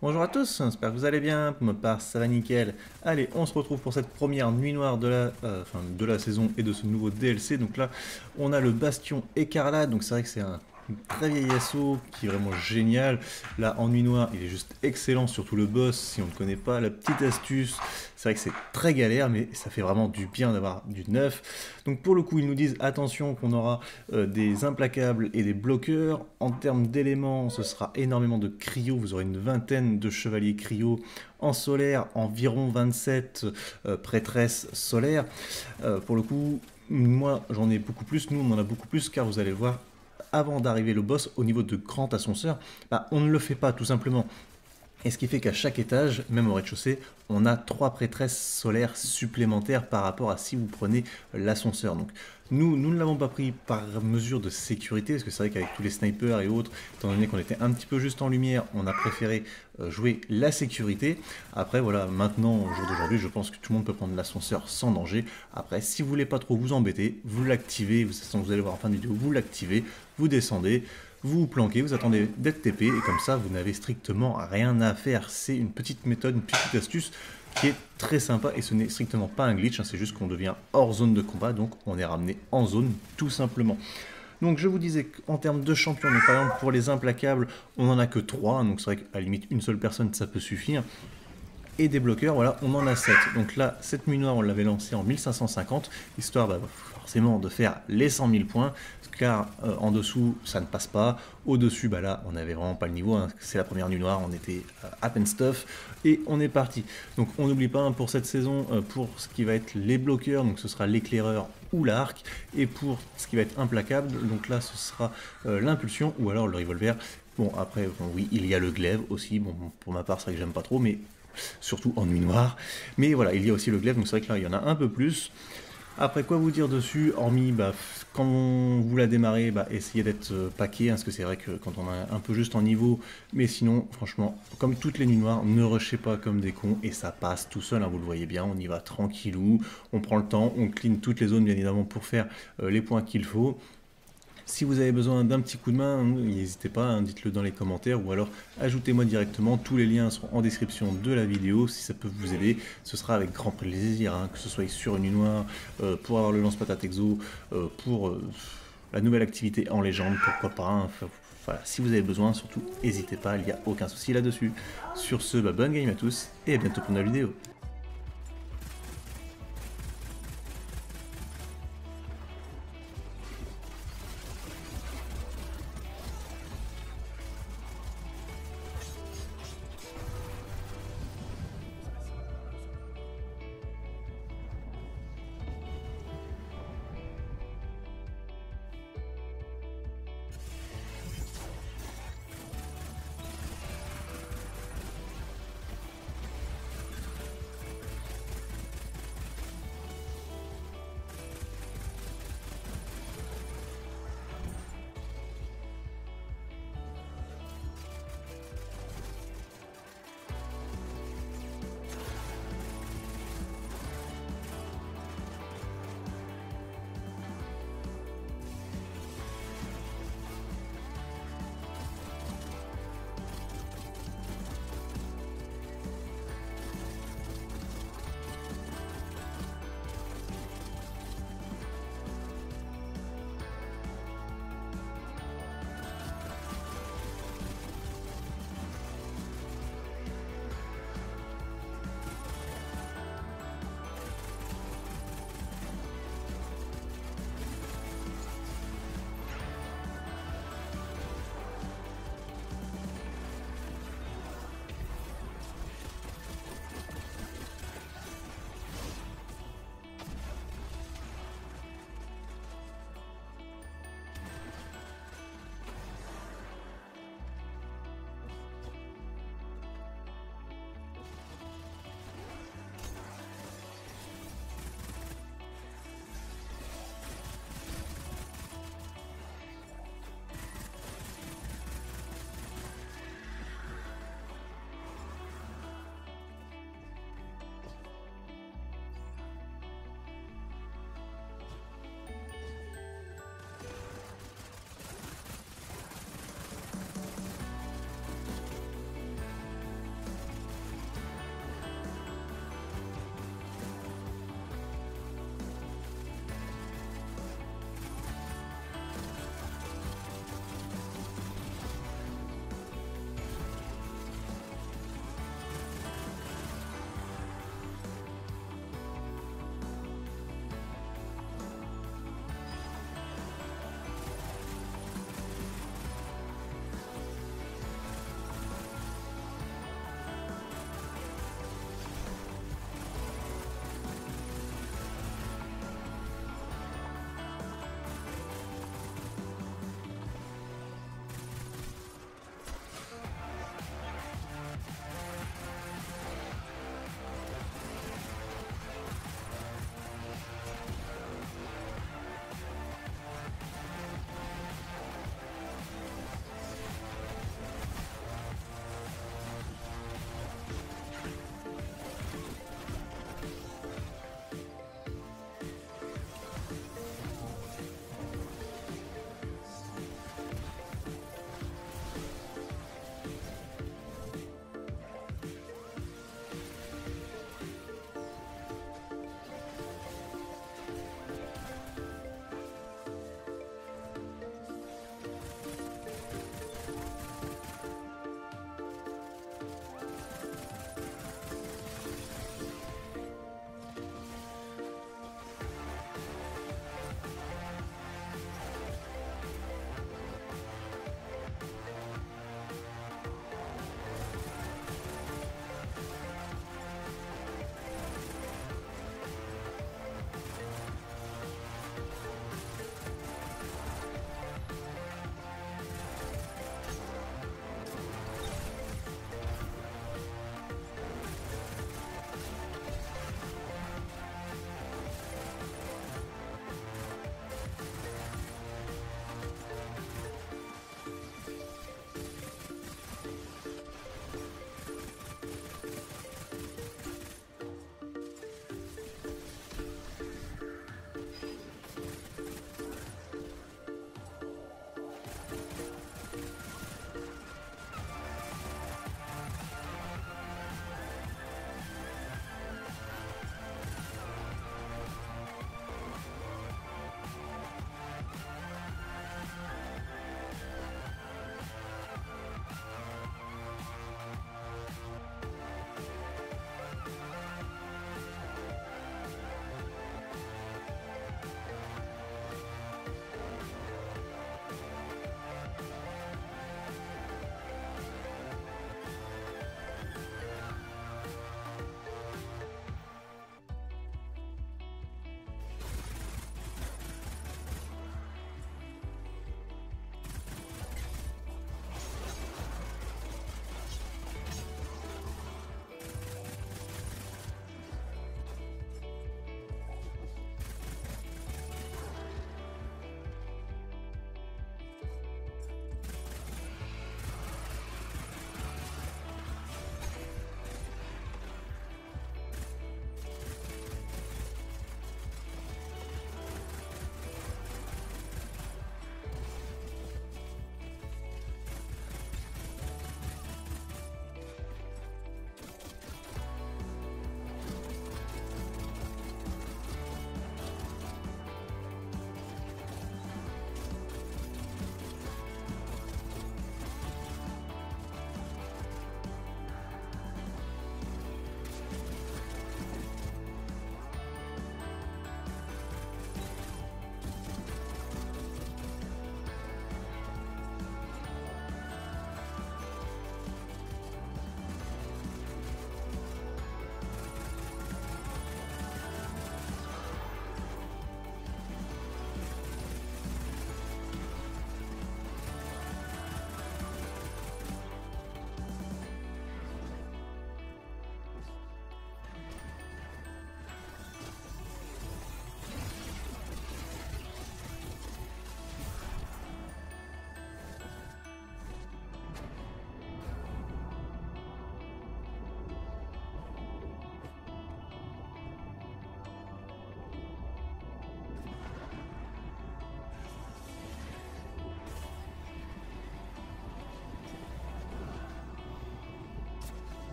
Bonjour à tous, j'espère que vous allez bien, pour ma part ça va nickel. Allez, on se retrouve pour cette première nuit noire de la saison et de ce nouveau DLC. Donc là, on a le Bastion Écarlate, donc c'est vrai que c'est un très vieil assaut qui est vraiment génial. Là, en nuit noire, il est juste excellent, surtout le boss, si on ne connaît pas la petite astuce. C'est vrai que c'est très galère, mais ça fait vraiment du bien d'avoir du neuf. Donc pour le coup, ils nous disent attention qu'on aura des implacables et des bloqueurs. En termes d'éléments, ce sera énormément de cryo. Vous aurez une vingtaine de chevaliers cryo en solaire, environ 27 prêtresses solaires. Pour le coup, moi j'en ai beaucoup plus, nous on en a beaucoup plus car vous allez le voir, avant d'arriver le boss au niveau de grand ascenseur, bah, on ne le fait pas tout simplement. Et ce qui fait qu'à chaque étage, même au rez-de-chaussée, on a 3 prêtresses solaires supplémentaires par rapport à si vous prenez l'ascenseur. Donc nous ne l'avons pas pris par mesure de sécurité, parce que c'est vrai qu'avec tous les snipers et autres, étant donné qu'on était un petit peu juste en lumière, on a préféré jouer la sécurité. Après voilà, maintenant, au jour d'aujourd'hui, je pense que tout le monde peut prendre l'ascenseur sans danger. Après, si vous voulez pas trop vous embêter, vous l'activez, vous allez voir en fin de vidéo, vous l'activez, vous descendez, vous vous planquez, vous attendez d'être TP, et comme ça, vous n'avez strictement rien à faire. C'est une petite méthode, une petite astuce qui est très sympa, et ce n'est strictement pas un glitch, hein, c'est juste qu'on devient hors zone de combat, donc on est ramené en zone, tout simplement. Donc je vous disais qu'en termes de champions, donc par exemple pour les implacables, on n'en a que 3, donc c'est vrai qu'à la limite une seule personne ça peut suffire. Et des bloqueurs, voilà, on en a 7. Donc là, cette nuit noire, on l'avait lancée en 1550, histoire forcément de faire les 100 000 points, car en dessous, ça ne passe pas. Au-dessus, bah là, on n'avait vraiment pas le niveau, hein. C'est la première nuit noire, on était à peine stuff, et on est parti. Donc on n'oublie pas, hein, pour cette saison, pour ce qui va être les bloqueurs, donc ce sera l'éclaireur ou l'arc, et pour ce qui va être implacable, donc là, ce sera l'impulsion, ou alors le revolver. Bon, après, bon, oui, il y a le glaive aussi, bon, pour ma part, c'est vrai que j'aime pas trop, mais surtout en nuit noire. Mais voilà, il y a aussi le glaive, donc c'est vrai que là, il y en a un peu plus. Après, quoi vous dire dessus, hormis, quand vous la démarrez, essayez d'être paquet, hein, parce que c'est vrai que quand on est un peu juste en niveau, mais sinon, franchement, comme toutes les nuits noires, ne rushez pas comme des cons, et ça passe tout seul, hein, vous le voyez bien, on y va tranquillou, on prend le temps, on clean toutes les zones, bien évidemment, pour faire les points qu'il faut. Si vous avez besoin d'un petit coup de main, n'hésitez pas, hein, dites-le dans les commentaires ou alors ajoutez-moi directement, tous les liens seront en description de la vidéo, si ça peut vous aider, ce sera avec grand plaisir, hein, que ce soit sur une nuit noire, pour avoir le lance-patate exo, pour la nouvelle activité en légende, pourquoi pas, hein, voilà, si vous avez besoin, surtout n'hésitez pas, il n'y a aucun souci là-dessus. Sur ce, bonne game à tous et à bientôt pour une nouvelle vidéo.